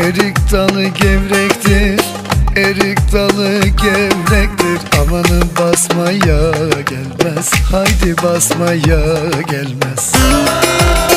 Erik dalı gevrektir, erik dalı gevrektir. Amanı basmaya gelmez, haydi basmaya gelmez.